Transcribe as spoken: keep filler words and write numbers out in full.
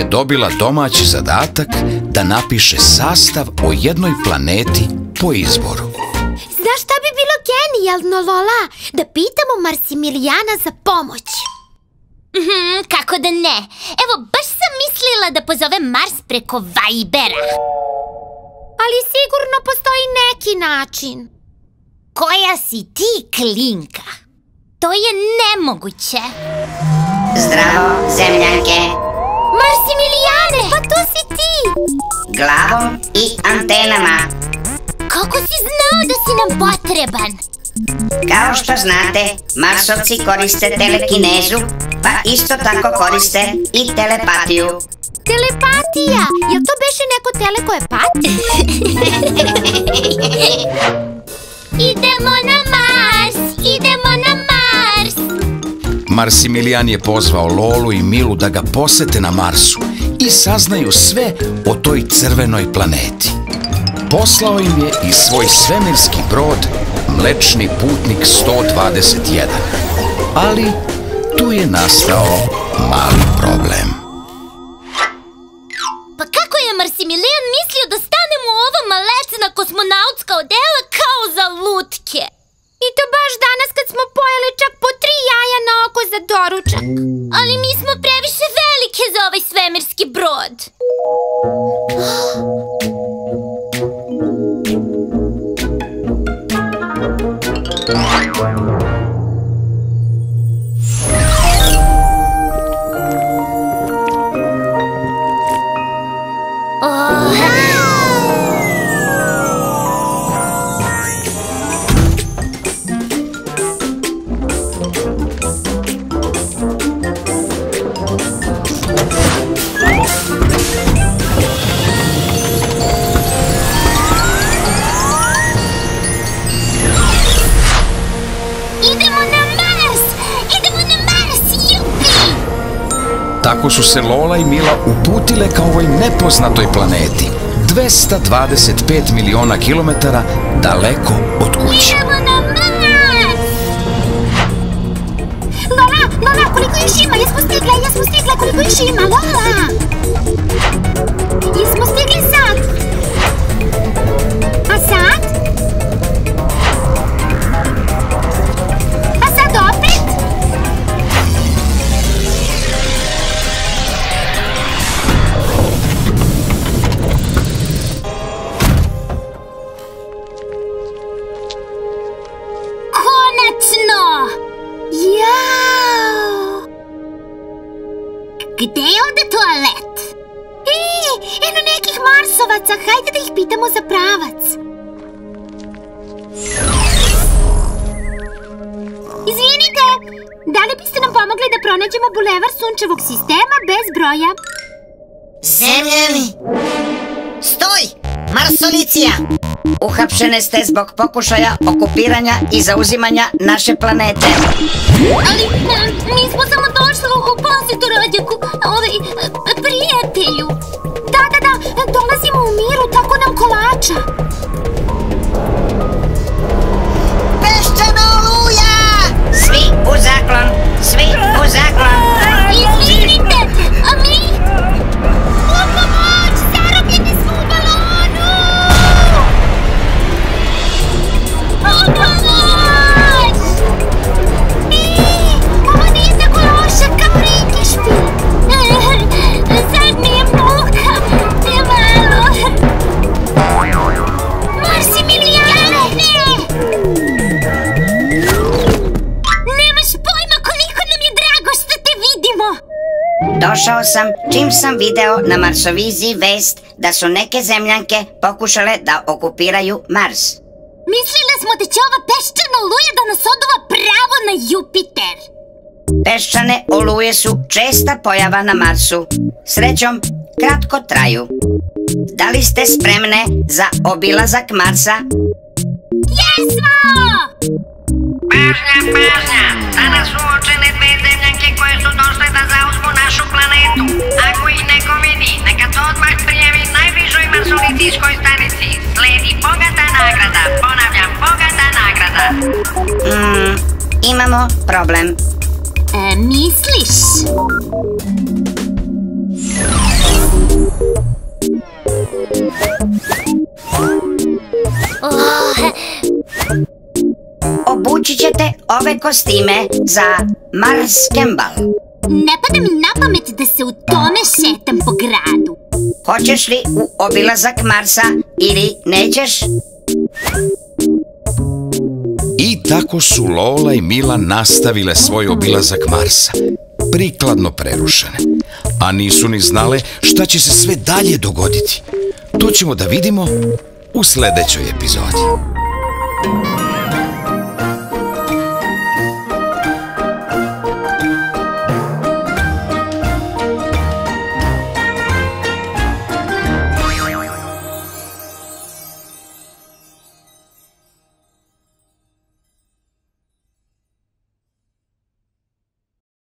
dobila domaći zadatak da napiše sastav o jednoj planeti po izboru. Znaš šta bi bilo genijalno, Lola? Da pitamo Marsimilijana za pomoć. Mhm, kako da ne? Evo, baš sam mislila da pozovem Mars preko Vibera. Ali sigurno postoji neki način. Koja si ti, Klinka? To je nemoguće. Zdravo, zemljanke. Marsimilijane, pa to si ti! Glavom i antenama. Kako si znao da si nam potreban? Kao što znate, Marsovci koriste telekinezu, pa isto tako koriste i telepatiju. Telepatija? Jel to beše neko telekoepat? Idemo na Mars! Idemo na Mars! Marsimilijan je pozvao Lolu i Milu da ga posete na Marsu i saznaju sve o toj crvenoj planeti. Poslao im je i svoj svemirski brod Mlečni putnik sto dvadeset jedan. Ali tu je nastao mali problem. Pa kako je Marsimilijan mislio da stanemo u ova malecna kosmonautska odela kao za lutke? I to baš danas kad smo pojeli čak po tri jaja na oko za doručak. Ali mi smo previše velike za ovaj svemirski brod. Tako su se Lola i Mila uputile ka ovoj nepoznatoj planeti, dvesta dvadeset pet miliona kilometara daleko od kuće. Idemo na Mars! Lola, Lola, koliko još ima? Jesmo stigle, jesmo stigle, koliko još ima? Lola! Jesmo stigli sad? A sad? A sad opet? Jao! Gde je ovde toalet? E, eno nekih Marsovaca, hajde da ih pitamo za pravac. Izvinite, da li biste nam pomogli da pronađemo bulevar sunčevog sistema bez broja? Zemljani! Stoj! Marsolicija! Uhapšene ste zbog pokušaja okupiranja i zauzimanja naše planete. Ali mi smo samo došli u posetu rođaku, ovaj, prijatelju. Da, da, da, dolazimo u miru, tako nam kolača. Peščana oluja! Svi u zaklon! Svi u zaklon! Izvinite, a mi? U pomoć! Zarobljeni smo u balonu! U pomoć! Eee, ovo nije tako loše kao Riki špil. Sad mi je muka, je malo. Marsimilijane! Nemaš pojma koliko nam je drago što te vidimo. Došao sam čim sam video na Marsoviziji vest da su neke zemljanke pokušale da okupiraju Mars. Mislili smo da će ova peščana oluja da nas oduva pravo na Jupiter. Peščane oluje su česta pojava na Marsu. Srećom, kratko traju. Da li ste spremne za obilazak Marsa? Jesmo! Pažnja, pažnja! Danas su uočene dve zemljanke koje su došle da zauzmu našu planetu. Ako ih neko vidi, neka to odmah prijavi najbližoj marsolicijskoj stanici. Sledi bogata nagrada. Ponavljam, bogata nagrada. Mm, imamo problem. E, misliš? obući ćete ove kostime za Mars Kembal. Ne pada mi na pamet da se u tome šetam po gradu. Hoćeš li u obilazak Marsa ili nećeš? I tako su Lola i Mila nastavile svoj obilazak Marsa, prikladno prerušene, a nisu ni znale šta će se sve dalje dogoditi. To ćemo da vidimo u sledećoj epizodi.